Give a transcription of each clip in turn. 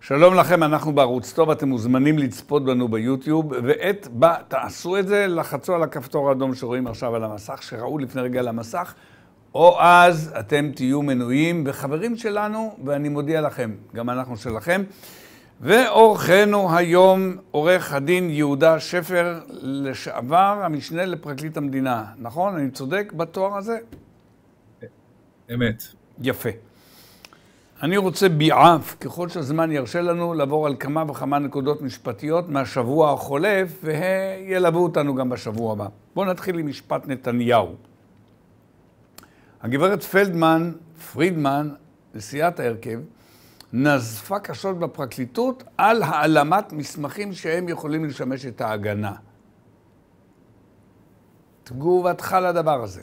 שלום לכם, אנחנו בערוץ טוב, אתם מוזמנים לצפות בנו ביוטיוב, תעשו את זה, לחצו על הכפתור האדום שרואים עכשיו על המסך, שראו לפני רגע על המסך, או אז אתם תהיו מנויים וחברים שלנו, ואני מודיע לכם, גם אנחנו שלכם. ואורחנו היום, עורך הדין יהודה שפר, לשעבר המשנה לפרקליט המדינה. נכון? אני צודק בתואר הזה? אמת. יפה. אני רוצה ביעף, ככל שהזמן ירשה לנו, לעבור על כמה וכמה נקודות משפטיות מהשבוע החולף, וילוו אותנו גם בשבוע הבא. בואו נתחיל עם משפט נתניהו. הגברת פרידמן, נשיאת ההרכב, נזפה קשות בפרקליטות על העלמת מסמכים שהם יכולים לשמש את ההגנה. תגובתך לדבר הזה.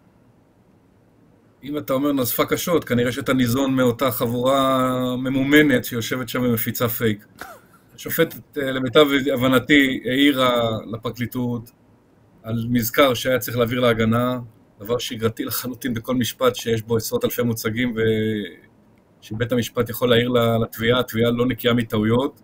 אם אתה אומר נזפה קשות, כנראה שאתה ניזון מאותה חבורה ממומנת שיושבת שם ומפיצה פייק. השופטת, למיטב הבנתי, העירה לפרקליטות על מזכר שהיה צריך להעביר להגנה, דבר שגרתי לחלוטין בכל משפט שיש בו עשרות אלפי מוצגים, ושבית המשפט יכול להעיר לתביעה, התביעה לא נקייה מטעויות,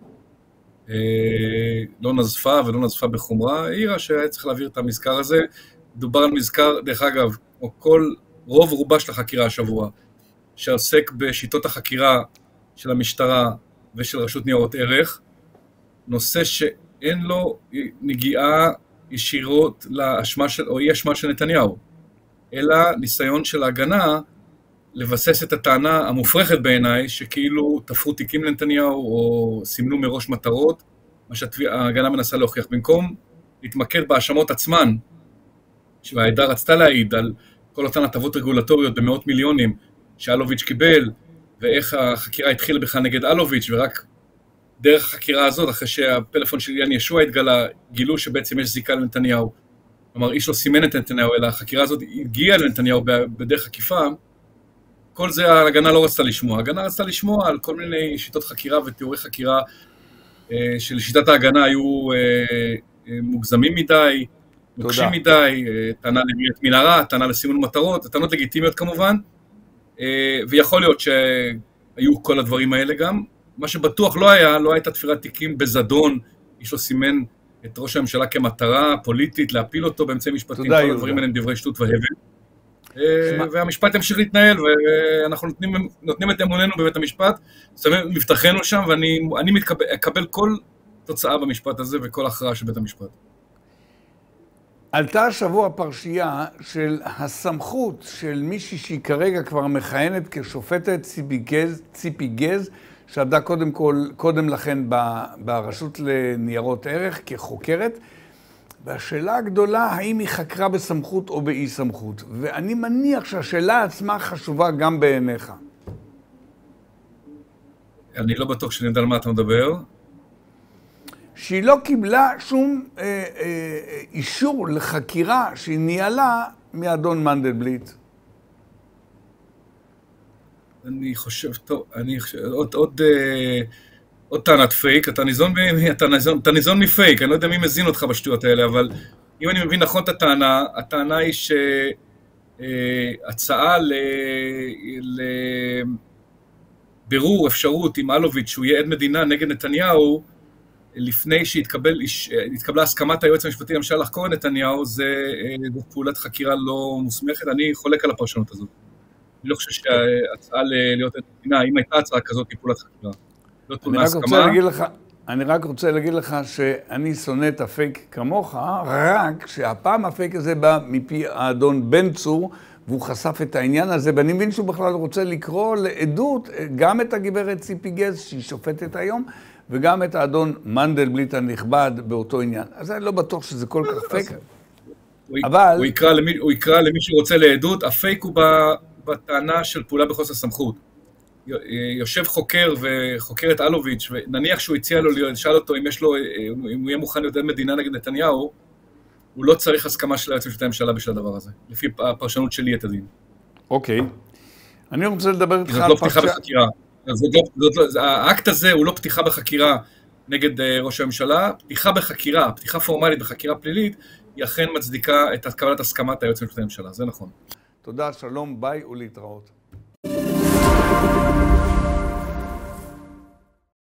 לא נזפה ולא נזפה בחומרה, העירה שהיה צריך להעביר את המזכר הזה. דובר על מזכר, דרך אגב, או רוב רובה של החקירה השבוע, שעוסק בשיטות החקירה של המשטרה ושל רשות ניירות ערך, נושא שאין לו נגיעה ישירות לאשמה או אי אשמה של נתניהו, אלא ניסיון של ההגנה לבסס את הטענה המופרכת בעיניי, שכאילו תפרו תיקים לנתניהו או סימנו מראש מטרות, מה שההגנה מנסה להוכיח. במקום להתמקד בהאשמות עצמן, שהעדה רצתה להעיד על כל אותן הטבות רגולטוריות במאות מיליונים שאלוביץ' קיבל, ואיך החקירה התחילה בכלל נגד אלוביץ', ורק דרך החקירה הזאת, אחרי שהפלאפון של אליאן ישוע התגלה, גילו שבעצם יש זיקה לנתניהו. כלומר, איש לא סימן את נתניהו, אלא החקירה הזאת הגיעה לנתניהו בדרך עקיפה. כל זה ההגנה לא רצתה לשמוע. ההגנה רצתה לשמוע על כל מיני שיטות חקירה ותיאורי חקירה, שלשיטת ההגנה היו מוגזמים מדי, מוקשים מדי, טענה לבניית מנהרה, טענה לסימון מטרות, טענות לגיטימיות כמובן, ויכול להיות שהיו כל הדברים האלה גם. מה שבטוח לא הייתה תפירת תיקים בזדון, איש לא סימן את ראש הממשלה כמטרה פוליטית, להפיל אותו באמצעים משפטיים, כל הדברים האלה הם דברי שטות והבל. והמשפט ימשיך להתנהל, ואנחנו נותנים את אמוננו בבית המשפט, שמים מבטחנו שם, ואני אקבל כל תוצאה במשפט הזה וכל הכרעה של בית המשפט. עלתה השבוע פרשייה של הסמכות של מישהי שהיא כרגע כבר מכהנת כשופטת, ציפי גז, שעבדה קודם לכן ברשות לניירות ערך כחוקרת, והשאלה הגדולה האם היא חקרה בסמכות או באי סמכות, ואני מניח שהשאלה עצמה חשובה גם בעיניך. אני לא בטוח שאני יודע על מה אתה מדבר. שהיא לא קיבלה שום אישור לחקירה שהיא ניהלה מאדון מנדלבליט. אני חושב, טוב, עוד טענת פייק, אתה ניזון מפייק, אני לא יודע מי מזין אותך בשטויות האלה, אבל אם אני מבין נכון את הטענה היא שהצעה לבירור אפשרות עם אלוביץ' שהוא יהיה עד מדינה נגד נתניהו, לפני שהתקבלה הסכמת היועץ המשפטי למשל לחקור את נתניהו, זה פעולת חקירה לא מוסמכת. אני חולק על הפרשנות הזאת. אני לא חושב שההצעה להיות עד מדינה, אם הייתה הצעה כזאת, היא פעולת חקירה. לא טעונה הסכמה. אני רק רוצה להגיד לך שאני שונא את הפייק כמוך, רק שהפעם הפייק הזה בא מפי האדון בן צור, והוא חשף את העניין הזה, ואני מבין שהוא בכלל רוצה לקרוא לעדות גם את הגברת ציפי גז, שהיא שופטת היום, וגם את האדון מנדלבליט הנכבד באותו עניין. אז אני לא בטוח שזה כל כך פייק. אבל הוא יקרא למי שרוצה לעדות, הפייק הוא בטענה של פעולה בחוסר סמכות. יושב חוקר וחוקר את אלוביץ', ונניח שהוא הציע לו, שאל אותו אם הוא יהיה מוכן להיות עד מדינה נגד נתניהו, הוא לא צריך הסכמה של היועץ המשפטי לממשלה בשביל הדבר הזה, לפי הפרשנות שלי את הדין. אוקיי. אני רוצה לדבר איתך על פתיחה בחקירה. האקט הזה הוא לא פתיחה בחקירה נגד ראש הממשלה, פתיחה פורמלית בחקירה פלילית, היא אכן מצדיקה את קבלת הסכמת היועץ המשפטי לממשלה, זה נכון. תודה, שלום, ביי ולהתראות.